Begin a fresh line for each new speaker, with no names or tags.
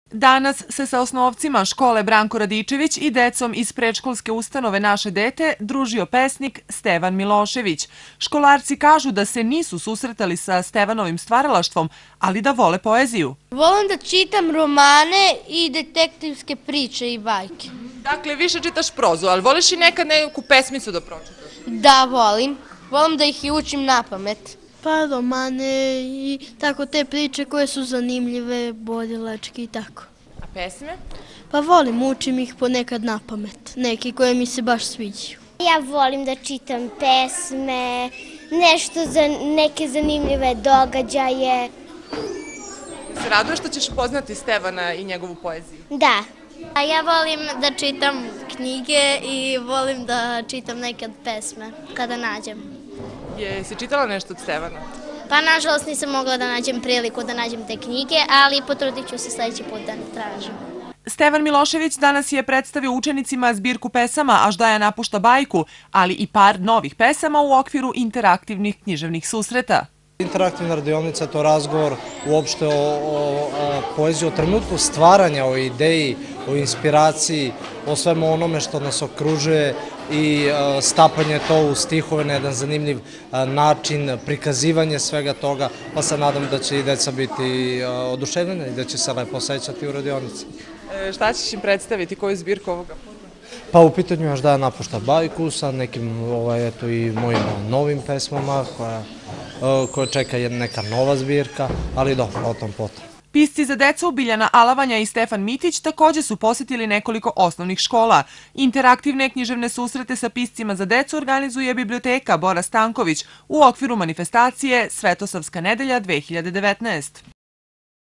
Danas se sa osnovcima škole Branko Radičević i decom iz predškolske ustanove Naše dete družio pesnik Stevan Milošević. Školarci kažu da se nisu susretali sa Stevanovim stvaralaštvom, ali da vole poeziju.
Volim da čitam romane i detektivske priče i bajke.
Dakle, više čitaš prozu, ali voliš i nekad neku pesmicu da pročitaš?
Da, volim. Volim da ih i učim na pamet.
Pa romane i tako te priče koje su zanimljive, borilačke i tako.
A pesme?
Pa volim, učim ih ponekad na pamet, neki koje mi se baš sviđaju.
Ja volim da čitam pesme, nešto za neke zanimljive događaje.
Se raduješ što ćeš upoznati Stevana i njegovu poeziju?
Da.
A ja volim da čitam knjige i volim da čitam nekad pesme kada nađem.
Jesi čitala nešto od Stevana?
Pa nažalost nisam mogla da nađem priliku da nađem te knjige, ali potrudit ću se sljedeći put da tražim.
Stevan Milošević danas je predstavio učenicima zbirku pesama Aždaja napušta bajku, ali i par novih pesama u okviru interaktivnih književnih susreta.
Interaktivna radionica je to razgovor uopšte o poeziji, o trenutku stvaranja, o ideji, o inspiraciji, o svemu onome što nas okružuje i stapanje to u stihove na jedan zanimljiv način, prikazivanje svega toga, pa se nadam da će i deca biti oduševljena i da će se lepo osjećati u radionici.
Šta ćeš im predstaviti, koju zbirku ovoga puta?
Pa u pitanju je Aždaja napušta bajku sa nekim i mojim novim pesmama koja čeka neka nova zbirka, ali dobro, o tom potom.
Pisci za decu Biljana Alavanja i Stefan Mitić također su posjetili nekoliko osnovnih škola. Interaktivne književne susrete sa piscima za decu organizuje biblioteka Bora Stanković u okviru manifestacije Svetosavska nedelja 2019.